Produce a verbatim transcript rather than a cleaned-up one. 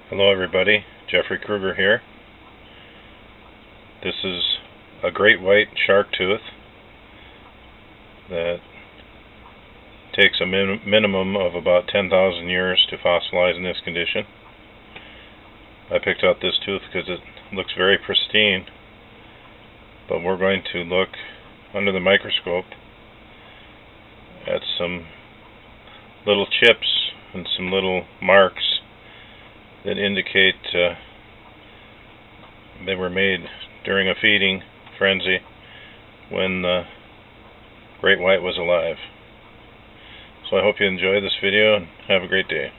Hello everybody, Jeffery Krueger here. This is a great white shark tooth that takes a min minimum of about ten thousand years to fossilize in this condition. I picked out this tooth because it looks very pristine, but we're going to look under the microscope at some little chips and some little marks that indicate uh, they were made during a feeding frenzy when the great white was alive. So I hope you enjoy this video and have a great day.